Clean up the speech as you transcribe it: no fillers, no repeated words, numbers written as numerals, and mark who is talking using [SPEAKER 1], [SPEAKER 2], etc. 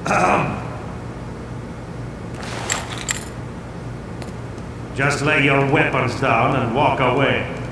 [SPEAKER 1] Just lay your weapons down and walk away.